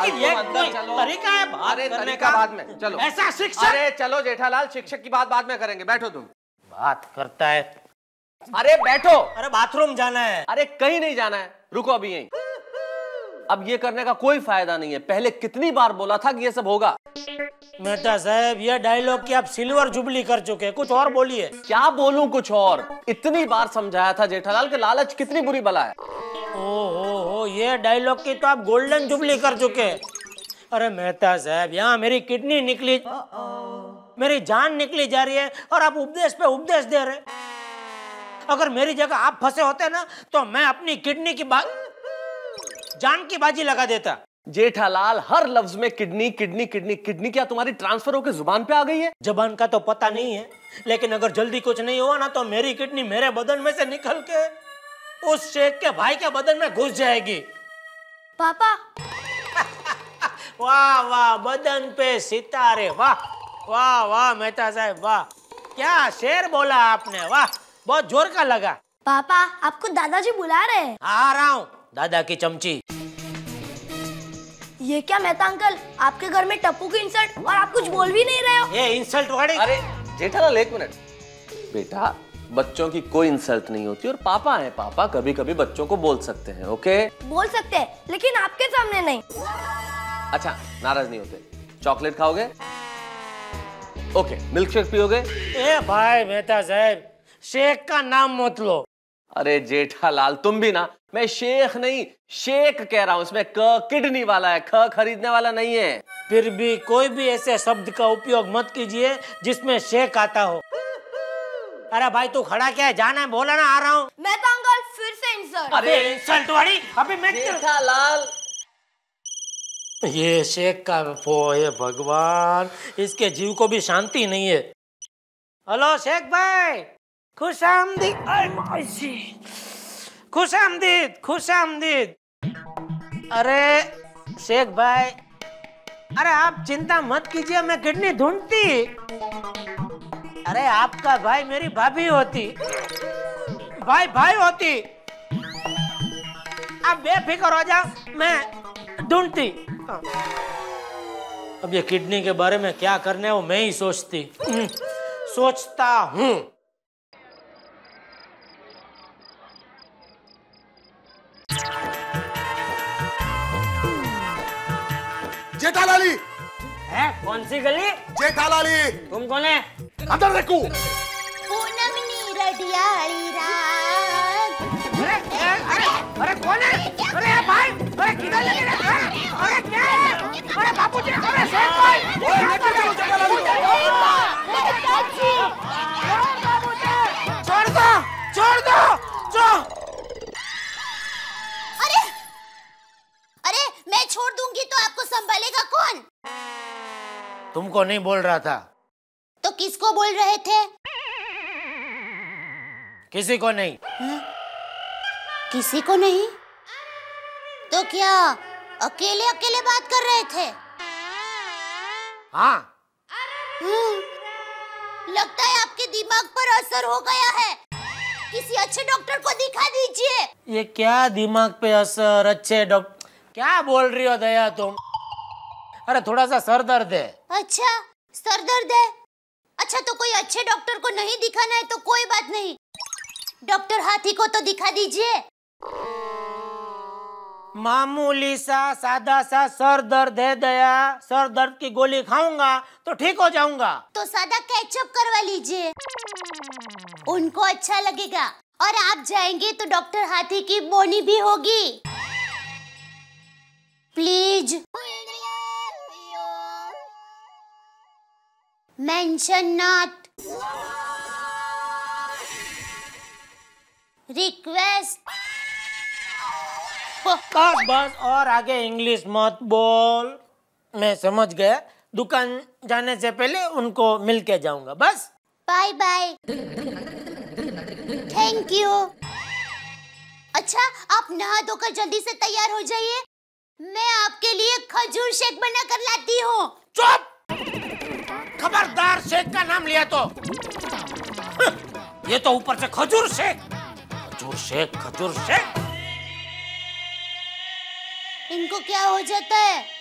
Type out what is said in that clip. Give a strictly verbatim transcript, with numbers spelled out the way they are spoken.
लेकिन ये अंदर चलो। तरीका है बात अरे करने तरीका का। बाद में, चलो। ऐसा शिक्षक। अरे चलो जेठालाल, शिक्षक की बात बाद में करेंगे, बैठो तुम। बात करता है। अरे बैठो। अरे बाथरूम जाना है। अरे कहीं नहीं जाना है, रुको अभी यहीं। अब ये करने का कोई फायदा नहीं है, पहले कितनी बार बोला था कि ये सब होगा। मेहता साहब, ये डायलॉग की आप सिल्वर जुबली कर चुके हैं, कुछ और बोलिए। क्या बोलूं कुछ और? इतनी बार समझाया था जेठालाल कि लालच कितनी बुरी बला है। ओ हो हो, ये डायलॉग की तो आप गोल्डन जुबली कर चुके हैं। अरे मेहता साहब, यहाँ मेरी किडनी निकली, मेरी जान निकली जा रही है और आप उपदेश पे उपदेश दे रहे। अगर मेरी जगह आप फंसे होते ना तो मैं अपनी किडनी की बात जान की बाजी लगा देता। जेठालाल, हर लफ्ज में किडनी किडनी किडनी किडनी। क्या तुम्हारी ट्रांसफर होकर जुबान पे आ गई है? जबान का तो पता नहीं है, लेकिन अगर जल्दी कुछ नहीं हुआ ना तो मेरी किडनी मेरे बदन में से निकल के उस शेख के भाई के बदन में घुस जाएगी। पापा। वाह वाह, बदन पे सितारे, वाह वाह वाह मेहता साहब, वाह क्या शेर बोला आपने, वाह बहुत जोर का लगा। पापा, आपको दादाजी बुला रहे हैं। आ रहा हूँ दादा की चमची। ये क्या मेहता अंकल, आपके घर में टप्पू की इंसल्ट और आप कुछ बोल भी नहीं रहे हो। ये इंसल्ट वाली। अरे जेठालाल एक मिनट। बेटा, बच्चों की कोई इंसल्ट नहीं होती और पापा हैं, पापा कभी कभी बच्चों को बोल सकते हैं। ओके, बोल सकते हैं, लेकिन आपके सामने नहीं। अच्छा, नाराज नहीं होते। चॉकलेट खाओगे? ओके, मिल्क शेक पियोगे? ए भाई मेहता साहब, शेख का नाम मत लो। अरे जेठालाल, तुम भी ना। मैं शेख नहीं शेक कह रहा हूं, इसमें क किडनी वाला है, ख खरीदने वाला नहीं है। फिर भी कोई भी ऐसे शब्द का उपयोग मत कीजिए जिसमें शेख आता हो। अरे भाई तू खड़ा क्या है, जाना है, बोला ना, आ रहा हूँ। मेहता अंकल फिर से इंसल्ट। अरे इंसल्ट वाली, अभी मैं जेठालाल, ये शेख का वो, ये भगवान, इसके जीव को भी शांति नहीं है। हेलो शेख भाई, खुश आमदीद, खुश आमदीद, खुश आमदीद। अरे शेख भाई, अरे आप चिंता मत कीजिए, मैं किडनी ढूंढती। अरे आपका भाई मेरी भाभी होती, भाई भाई होती। आप बेफिक्र हो जाओ, मैं ढूंढती। अब ये किडनी के बारे में क्या करना है वो मैं ही सोचती सोचता हूँ। जेठालाली। है कौन सी गली? जेठालाली। तुम कौन है? अंदर देखो। पूनमनी रडियाली रात। अरे अरे अरे कौन है? अरे भाई, अरे किधर लगे रे? अरे क्या है? अरे बापूजी, अरे शेख भाई, ओए लेके चलो जेठालाली को। छोड़ दो, छोड़ दो, छोड़। अरे अरे, मैं छोड़ दूंगी तो आपको संभालेगा कौन? तुमको नहीं बोल रहा था। तो किसको बोल रहे थे? किसी को नहीं। किसी को नहीं? तो क्या अकेले अकेले बात कर रहे थे? हाँ। लगता है आपके दिमाग पर असर हो गया है। किसी अच्छे डॉक्टर को दिखा दीजिए। ये क्या दिमाग पे असर? अच्छे डॉक्टर क्या बोल रही हो दया तुम? अरे थोड़ा सा सर दर्द है। अच्छा, सर दर्द है। अच्छा, तो कोई अच्छे डॉक्टर को नहीं दिखाना है तो कोई बात नहीं, डॉक्टर हाथी को तो दिखा दीजिए। मामूली सा सादा सा सर दर्द है दया, सर दर्द की गोली खाऊंगा तो ठीक हो जाऊंगा। तो सादा कैचअप करवा लीजिए, उनको अच्छा लगेगा। और आप जाएंगे तो डॉक्टर हाथी की बोनी भी होगी। Please mention not, request. बस बस, और आगे इंग्लिश मत बोल। मैं समझ गया, दुकान जाने से पहले उनको मिल के जाऊंगा बस। Bye bye, thank you. अच्छा, आप नहा धोकर जल्दी से तैयार हो जाइए, मैं आपके लिए खजूर शेक बना कर लाती हूँ। चुप! खबरदार शेख का नाम लिया तो ये तो ऊपर से खजूर शेक, खजूर शेक, खजूर शेक। इनको क्या हो जाता है?